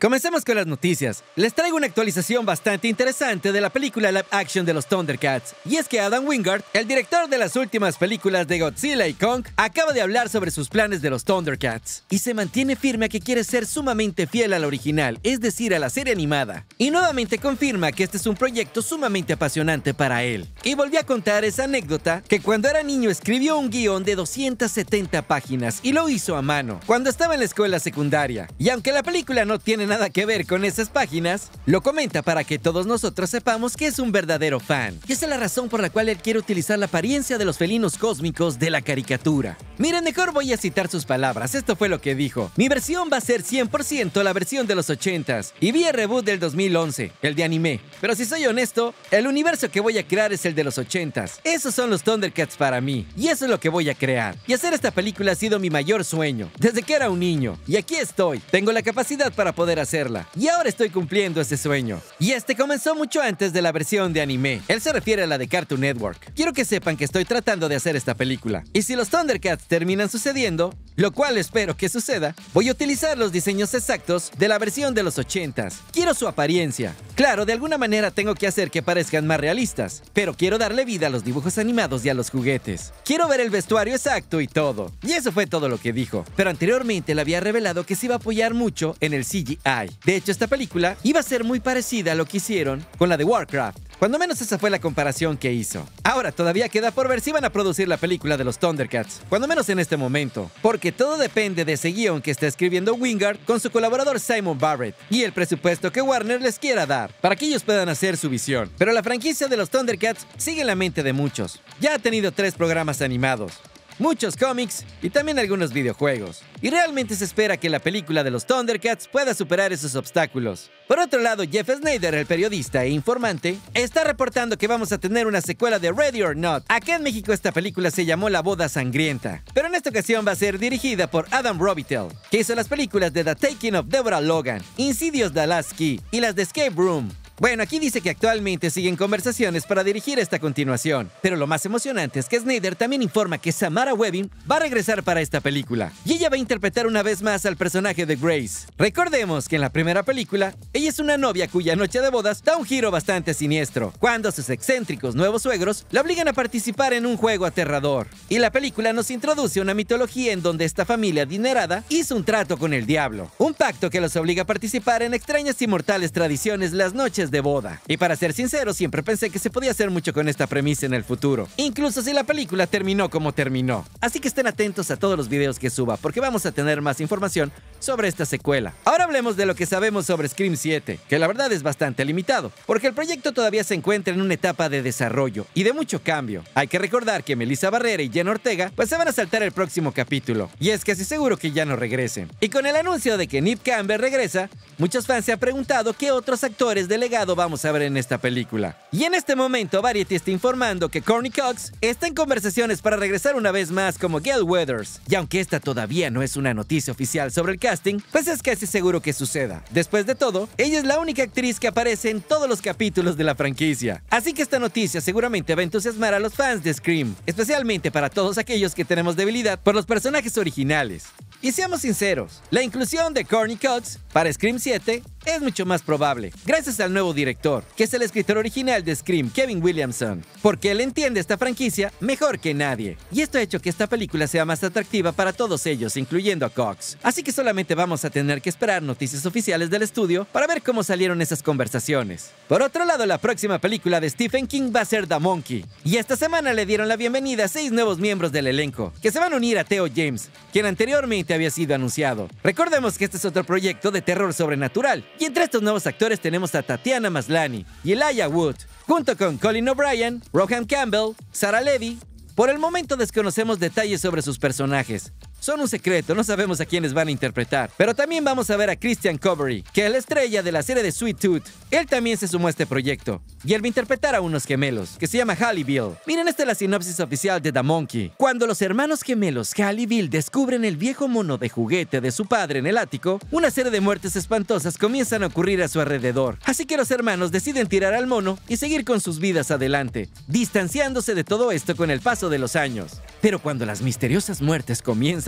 Comencemos con las noticias. Les traigo una actualización bastante interesante de la película live action de los Thundercats. Y es que Adam Wingard, el director de las últimas películas de Godzilla y Kong, acaba de hablar sobre sus planes de los Thundercats. Y se mantiene firme a que quiere ser sumamente fiel al original, es decir, a la serie animada. Y nuevamente confirma que este es un proyecto sumamente apasionante para él. Y volvió a contar esa anécdota que cuando era niño escribió un guión de 270 páginas y lo hizo a mano, cuando estaba en la escuela secundaria. Y aunque la película no tiene nada que ver con esas páginas, lo comenta para que todos nosotros sepamos que es un verdadero fan. Y esa es la razón por la cual él quiere utilizar la apariencia de los felinos cósmicos de la caricatura. Miren, mejor voy a citar sus palabras. Esto fue lo que dijo: mi versión va a ser 100% la versión de los 80s y vi el reboot del 2011, el de anime. Pero si soy honesto, el universo que voy a crear es el de los 80s. Esos son los Thundercats para mí y eso es lo que voy a crear. Y hacer esta película ha sido mi mayor sueño desde que era un niño. Y aquí estoy. Tengo la capacidad para poder hacerla. Y ahora estoy cumpliendo ese sueño. Y este comenzó mucho antes de la versión de anime. Él se refiere a la de Cartoon Network. Quiero que sepan que estoy tratando de hacer esta película. Y si los Thundercats terminan sucediendo, lo cual espero que suceda, voy a utilizar los diseños exactos de la versión de los 80s. Quiero su apariencia. Claro, de alguna manera tengo que hacer que parezcan más realistas, pero quiero darle vida a los dibujos animados y a los juguetes. Quiero ver el vestuario exacto y todo. Y eso fue todo lo que dijo. Pero anteriormente le había revelado que se iba a apoyar mucho en el CGI. De hecho, esta película iba a ser muy parecida a lo que hicieron con la de Warcraft. Cuando menos esa fue la comparación que hizo. Ahora todavía queda por ver si van a producir la película de los Thundercats, cuando menos en este momento, porque todo depende de ese guión que está escribiendo Wingard con su colaborador Simon Barrett y el presupuesto que Warner les quiera dar para que ellos puedan hacer su visión. Pero la franquicia de los Thundercats sigue en la mente de muchos. Ya ha tenido 3 programas animados, muchos cómics y también algunos videojuegos. Y realmente se espera que la película de los Thundercats pueda superar esos obstáculos. Por otro lado, Jeff Sneider, el periodista e informante, está reportando que vamos a tener una secuela de Ready or Not. Acá en México esta película se llamó La Boda Sangrienta, pero en esta ocasión va a ser dirigida por Adam Robitel, que hizo las películas de The Taking of Deborah Logan, Insidious The Last Key y las de Escape Room. Bueno, aquí dice que actualmente siguen conversaciones para dirigir esta continuación, pero lo más emocionante es que Sneider también informa que Samara Webbing va a regresar para esta película, y ella va a interpretar una vez más al personaje de Grace. Recordemos que en la primera película, ella es una novia cuya noche de bodas da un giro bastante siniestro, cuando sus excéntricos nuevos suegros la obligan a participar en un juego aterrador. Y la película nos introduce una mitología en donde esta familia adinerada hizo un trato con el diablo, un pacto que los obliga a participar en extrañas y mortales tradiciones las noches de boda. Y para ser sincero, siempre pensé que se podía hacer mucho con esta premisa en el futuro, incluso si la película terminó como terminó. Así que estén atentos a todos los videos que suba, porque vamos a tener más información sobre esta secuela. Ahora hablemos de lo que sabemos sobre Scream 7, que la verdad es bastante limitado, porque el proyecto todavía se encuentra en una etapa de desarrollo y de mucho cambio. Hay que recordar que Melissa Barrera y Jenna Ortega pues se van a saltar el próximo capítulo, y es casi seguro que ya no regresen. Y con el anuncio de que Neve Campbell regresa, muchos fans se han preguntado qué otros actores de legado vamos a ver en esta película. Y en este momento Variety está informando que Courteney Cox está en conversaciones para regresar una vez más como Gale Weathers. Y aunque esta todavía no es una noticia oficial sobre el casting, pues es casi seguro que suceda. Después de todo, ella es la única actriz que aparece en todos los capítulos de la franquicia. Así que esta noticia seguramente va a entusiasmar a los fans de Scream, especialmente para todos aquellos que tenemos debilidad por los personajes originales. Y seamos sinceros, la inclusión de Courteney Cox para Scream 7 es mucho más probable, gracias al nuevo director, que es el escritor original de Scream, Kevin Williamson, porque él entiende esta franquicia mejor que nadie. Y esto ha hecho que esta película sea más atractiva para todos ellos, incluyendo a Cox. Así que solamente vamos a tener que esperar noticias oficiales del estudio para ver cómo salieron esas conversaciones. Por otro lado, la próxima película de Stephen King va a ser The Monkey. Y esta semana le dieron la bienvenida a 6 nuevos miembros del elenco, que se van a unir a Theo James, quien anteriormente había sido anunciado. Recordemos que este es otro proyecto de terror sobrenatural, y entre estos nuevos actores tenemos a Tatiana Maslany y Elijah Wood, junto con Colin O'Brien, Rohan Campbell, Sarah Levy. Por el momento desconocemos detalles sobre sus personajes. Son un secreto, no sabemos a quiénes van a interpretar. Pero también vamos a ver a Christian Covery, que es la estrella de la serie de Sweet Tooth. Él también se sumó a este proyecto, y él va a interpretar a unos gemelos, que se llama Hal y Bill. Miren, esta es la sinopsis oficial de The Monkey. Cuando los hermanos gemelos Hal y Bill descubren el viejo mono de juguete de su padre en el ático, una serie de muertes espantosas comienzan a ocurrir a su alrededor. Así que los hermanos deciden tirar al mono y seguir con sus vidas adelante, distanciándose de todo esto con el paso de los años. Pero cuando las misteriosas muertes comienzan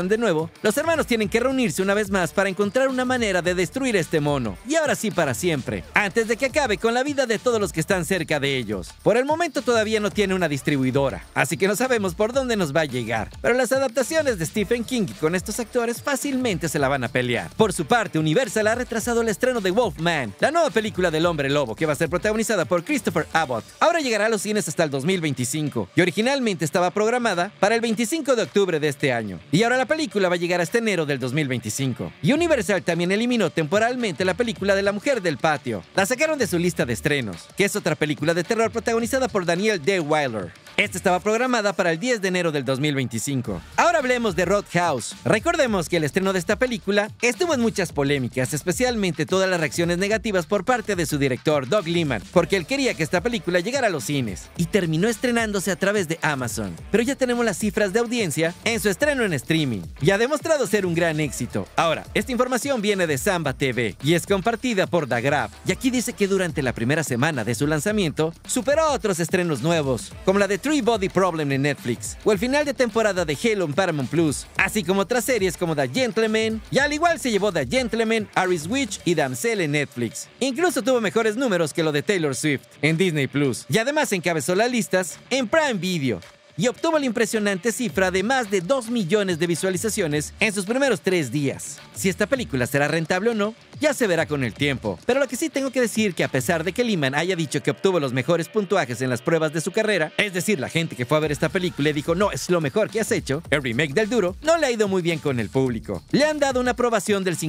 Lohan de nuevo, los hermanos tienen que reunirse una vez más para encontrar una manera de destruir este mono, y ahora sí para siempre, antes de que acabe con la vida de todos los que están cerca de ellos. Por el momento todavía no tiene una distribuidora, así que no sabemos por dónde nos va a llegar, pero las adaptaciones de Stephen King con estos actores fácilmente se la van a pelear. Por su parte, Universal ha retrasado el estreno de Wolfman, la nueva película del hombre lobo, que va a ser protagonizada por Christopher Abbott. Ahora llegará a los cines hasta el 2025, y originalmente estaba programada para el 25 de octubre de este año. Y ahora la película va a llegar hasta enero del 2025. Y Universal también eliminó temporalmente la película de La Mujer del Patio. La sacaron de su lista de estrenos, que es otra película de terror protagonizada por Daniel D. Wilder. Esta estaba programada para el 10 de enero del 2025. Ahora hablemos de Roadhouse. Recordemos que el estreno de esta película estuvo en muchas polémicas, especialmente todas las reacciones negativas por parte de su director, Doug Liman, porque él quería que esta película llegara a los cines, y terminó estrenándose a través de Amazon. Pero ya tenemos las cifras de audiencia en su estreno en streaming, y ha demostrado ser un gran éxito. Ahora, esta información viene de Samba TV, y es compartida por The Graph, y aquí dice que durante la primera semana de su lanzamiento, superó a otros estrenos nuevos, como la de Three Body Problem en Netflix, o el final de temporada de Halo en Paramount Plus, así como otras series como The Gentleman, y al igual se llevó The Gentleman, Aries Witch y Damsel en Netflix. Incluso tuvo mejores números que lo de Taylor Swift en Disney Plus, y además encabezó las listas en Prime Video, y obtuvo la impresionante cifra de más de 2 millones de visualizaciones en sus primeros 3 días. Si esta película será rentable o no, ya se verá con el tiempo. Pero lo que sí tengo que decir que a pesar de que Liman haya dicho que obtuvo los mejores puntuajes en las pruebas de su carrera, es decir, la gente que fue a ver esta película y dijo, no, es lo mejor que has hecho, el remake del Duro no le ha ido muy bien con el público. Le han dado una aprobación del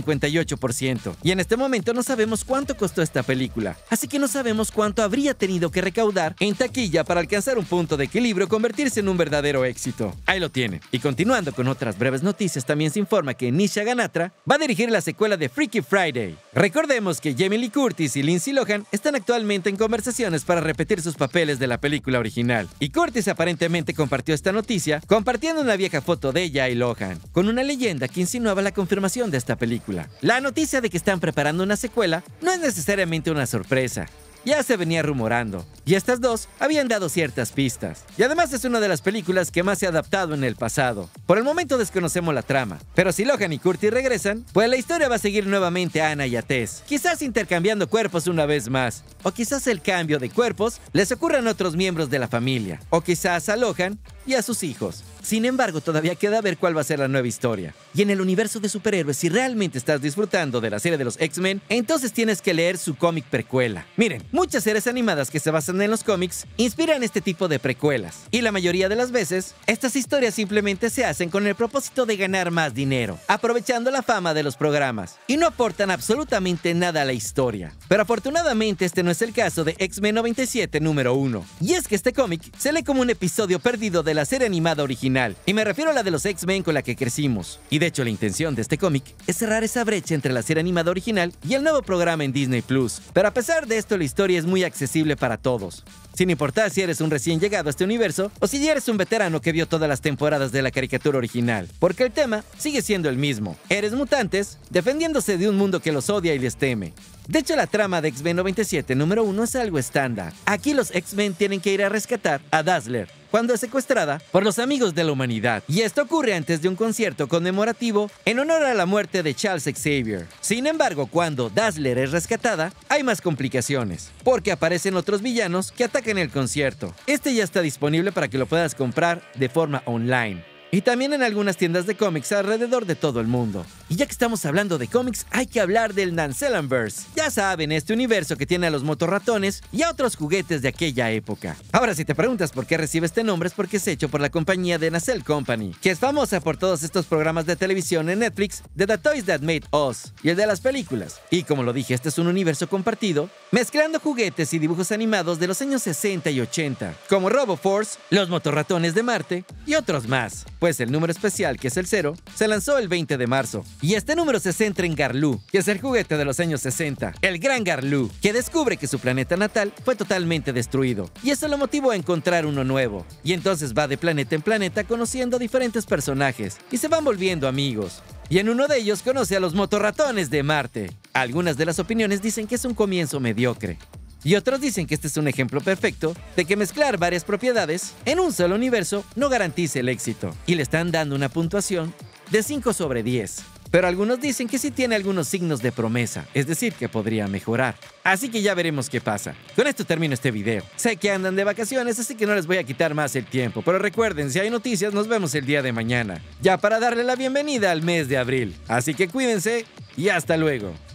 58%, y en este momento no sabemos cuánto costó esta película, así que no sabemos cuánto habría tenido que recaudar en taquilla para alcanzar un punto de equilibrio y convertirse en un verdadero éxito. Ahí lo tiene. Y continuando con otras breves noticias, también se informa que Nisha Ganatra va a dirigir la secuela de Freaky Friday. Recordemos que Jamie Lee Curtis y Lindsay Lohan están actualmente en conversaciones para repetir sus papeles de la película original. Y Curtis aparentemente compartió esta noticia compartiendo una vieja foto de ella y Lohan, con una leyenda que insinuaba la confirmación de esta película. La noticia de que están preparando una secuela no es necesariamente una sorpresa. Ya se venía rumorando, y estas dos habían dado ciertas pistas. Y además es una de las películas que más se ha adaptado en el pasado. Por el momento desconocemos la trama, pero si Lohan y Curtis regresan, pues la historia va a seguir nuevamente a Anna y a Tess, quizás intercambiando cuerpos una vez más, o quizás el cambio de cuerpos les ocurran a otros miembros de la familia, o quizás a Lohan y a sus hijos. Sin embargo, todavía queda ver cuál va a ser la nueva historia. Y en el universo de superhéroes, si realmente estás disfrutando de la serie de los X-Men, entonces tienes que leer su cómic precuela. Miren, muchas series animadas que se basan en los cómics inspiran este tipo de precuelas. Y la mayoría de las veces, estas historias simplemente se hacen con el propósito de ganar más dinero, aprovechando la fama de los programas, y no aportan absolutamente nada a la historia. Pero afortunadamente este no es el caso de X-Men 97 número 1. Y es que este cómic se lee como un episodio perdido de la serie animada original. Y me refiero a la de los X-Men con la que crecimos. Y de hecho la intención de este cómic es cerrar esa brecha entre la serie animada original y el nuevo programa en Disney Plus. Pero a pesar de esto, la historia es muy accesible para todos, sin importar si eres un recién llegado a este universo o si ya eres un veterano que vio todas las temporadas de la caricatura original, porque el tema sigue siendo el mismo. Eres mutantes defendiéndose de un mundo que los odia y les teme. De hecho, la trama de X-Men 97 número 1 es algo estándar. Aquí los X-Men tienen que ir a rescatar a Dazzler cuando es secuestrada por los amigos de la humanidad. Y esto ocurre antes de un concierto conmemorativo en honor a la muerte de Charles Xavier. Sin embargo, cuando Dazzler es rescatada, hay más complicaciones, porque aparecen otros villanos que atacan el concierto. Este ya está disponible para que lo puedas comprar de forma online, y también en algunas tiendas de cómics alrededor de todo el mundo. Y ya que estamos hablando de cómics, hay que hablar del Nancellanverse. Ya saben, este universo que tiene a los motorratones y a otros juguetes de aquella época. Ahora, si te preguntas por qué recibe este nombre, es porque es hecho por la compañía de Nacelle Company, que es famosa por todos estos programas de televisión en Netflix de The Toys That Made Us y el de las películas. Y como lo dije, este es un universo compartido, mezclando juguetes y dibujos animados de los años 60 y 80, como RoboForce, los motorratones de Marte y otros más. Pues el número especial, que es el 0, se lanzó el 20 de marzo. Y este número se centra en Garloo, que es el juguete de los años 60, el gran Garloo, que descubre que su planeta natal fue totalmente destruido. Y eso lo motivó a encontrar uno nuevo. Y entonces va de planeta en planeta conociendo a diferentes personajes, y se van volviendo amigos. Y en uno de ellos conoce a los motorratones de Marte. Algunas de las opiniones dicen que es un comienzo mediocre, y otros dicen que este es un ejemplo perfecto de que mezclar varias propiedades en un solo universo no garantiza el éxito, y le están dando una puntuación de 5 sobre 10. Pero algunos dicen que sí tiene algunos signos de promesa, es decir, que podría mejorar. Así que ya veremos qué pasa. Con esto termino este video. Sé que andan de vacaciones, así que no les voy a quitar más el tiempo, pero recuerden, si hay noticias, nos vemos el día de mañana, ya para darle la bienvenida al mes de abril. Así que cuídense y hasta luego.